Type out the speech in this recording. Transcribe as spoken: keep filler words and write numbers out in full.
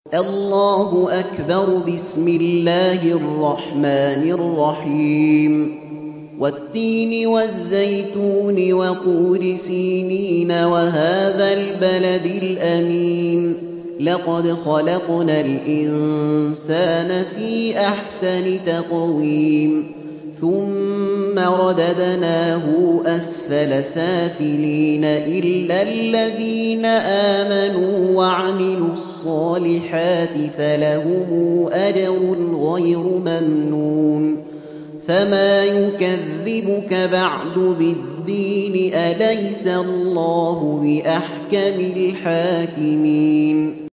الله أكبر. بسم الله الرحمن الرحيم. والتين والزيتون وطور سينين وهذا البلد الأمين لقد خلقنا الإنسان في أحسن تقويم ثم رددناه أسفل سافلين إلا الذين آمنوا وعملوا الصالحات فلهم أجر غير ممنون. فما يكذبك بعد بالدين أليس الله بأحكم الحاكمين.